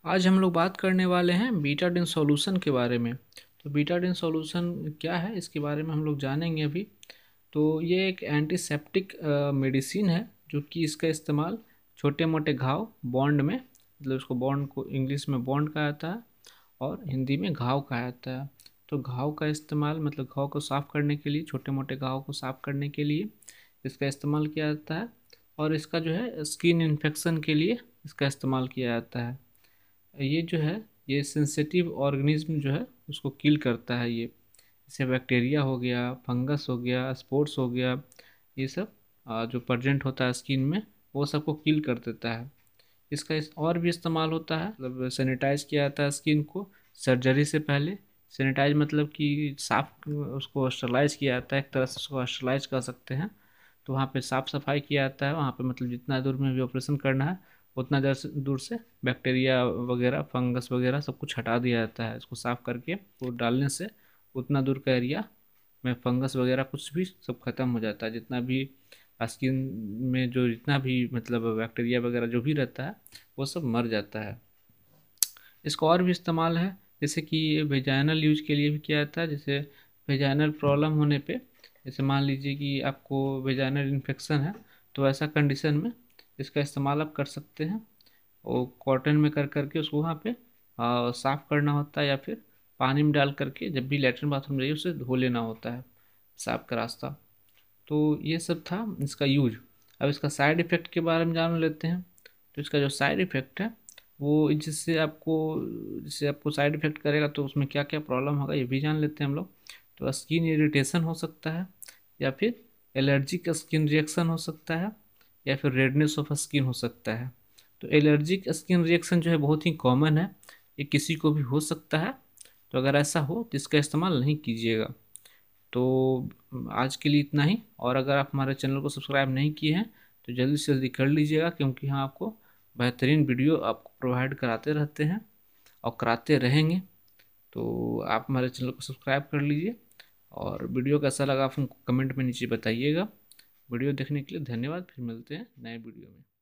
आज हम लोग बात करने वाले हैं बीटाडिन सॉल्यूशन के बारे में। तो बीटाडिन सॉल्यूशन क्या है, इसके बारे में हम लोग जानेंगे अभी। तो ये एक एंटीसेप्टिक मेडिसिन है, जो कि इसका इस्तेमाल छोटे मोटे घाव बॉन्ड में, मतलब इसको बॉन्ड को इंग्लिश में बॉन्ड कहा जाता है और हिंदी में घाव कहा जाता है। तो घाव का इस्तेमाल मतलब घाव को साफ़ करने के लिए, छोटे मोटे घाव को साफ़ करने के लिए इसका इस्तेमाल किया जाता है। और इसका जो है स्किन इन्फेक्शन के लिए इसका इस्तेमाल किया जाता है। ये जो है ये सेंसिटिव ऑर्गेनिज्म जो है उसको किल करता है। ये जैसे बैक्टीरिया हो गया, फंगस हो गया, स्पोर्स हो गया, ये सब जो प्रेजेंट होता है स्किन में वो सबको किल कर देता है। इसका और भी इस्तेमाल होता है, मतलब सैनिटाइज किया जाता है स्किन को सर्जरी से पहले। सैनिटाइज मतलब कि साफ उसको स्टरलाइज किया जाता है, एक तरह से उसको स्टरलाइज कर सकते हैं। तो वहाँ पे साफ़ सफाई किया जाता है, वहाँ पे मतलब जितना दूर में भी ऑपरेशन करना है उतना दूर से बैक्टीरिया वगैरह, फंगस वगैरह सब कुछ हटा दिया जाता है। इसको साफ़ करके वो डालने से उतना दूर का एरिया में फंगस वगैरह कुछ भी सब खत्म हो जाता है। जितना भी स्किन में जो जितना भी मतलब बैक्टीरिया वगैरह जो भी रहता है वो सब मर जाता है। इसका और भी इस्तेमाल है, जैसे कि वेजाइनल यूज के लिए भी किया जाता है। जैसे वेजाइनल प्रॉब्लम होने पे, जैसे मान लीजिए कि आपको वेजाइनल इन्फेक्शन है, तो ऐसा कंडीशन में इसका इस्तेमाल आप कर सकते हैं। और कॉटन में कर करके उसको वहाँ पे साफ़ करना होता है, या फिर पानी में डाल करके जब भी लेटरिन बाथरूम जाइए उसे धो लेना होता है, साफ का रास्ता। तो ये सब था इसका यूज। अब इसका साइड इफ़ेक्ट के बारे में जान लेते हैं। तो इसका जो साइड इफ़ेक्ट है वो जिससे आपको साइड इफ़ेक्ट करेगा, तो उसमें क्या क्या प्रॉब्लम होगा ये भी जान लेते हैं हम लोग। तो स्किन इरिटेशन हो सकता है, या फिर एलर्जिक स्किन रिएक्शन हो सकता है, या फिर रेडनेस ऑफ स्किन हो सकता है। तो एलर्जिक स्किन रिएक्शन जो है बहुत ही कॉमन है, ये किसी को भी हो सकता है। तो अगर ऐसा हो तो इसका इस्तेमाल नहीं कीजिएगा। तो आज के लिए इतना ही। और अगर आप हमारे चैनल को सब्सक्राइब नहीं किए हैं तो जल्दी से जल्दी कर लीजिएगा, क्योंकि हम आपको बेहतरीन वीडियो आपको प्रोवाइड कराते रहते हैं और कराते रहेंगे। तो आप हमारे चैनल को सब्सक्राइब कर लीजिए, और वीडियो कैसा लगा आप हमको कमेंट में नीचे बताइएगा। वीडियो देखने के लिए धन्यवाद। फिर मिलते हैं नए वीडियो में।